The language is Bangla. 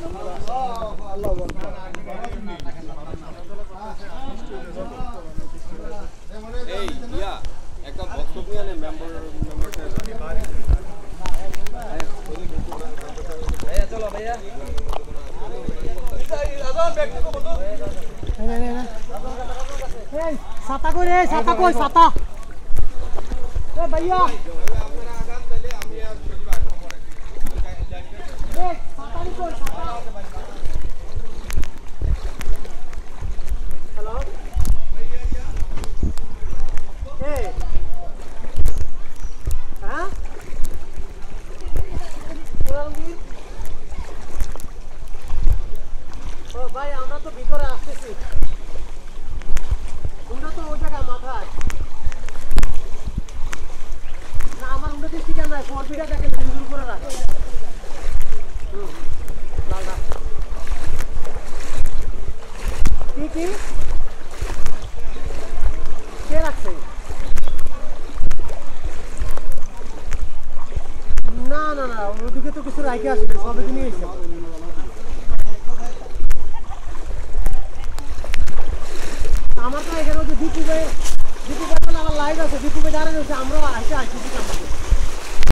এই ইয়া একটা বক্তব্য নিয়ে মেম্বারটা চলো ভাইয়া ছাতা কই রে ছাতা কই ছাতা এ ভাইয়া হ্যালো হ্যাঁ ও ভাই আমরা তো ভিতরে আসতেছি তোমরা তো ওই জায়গায় মাথায় না আমার উন্নত ঠিকানা নাই ফোরবিটা দেখেন শুরু করে রাখো লাল কি কে রাখছে না না না ওদিকে তো কিছু রাখে আসবে সবে দিনই এসে আমার তো এখানে দীপুবে আমার লাইভ আছে দীপুবে দাঁড়ানো হচ্ছে আমরাও আসে আসছি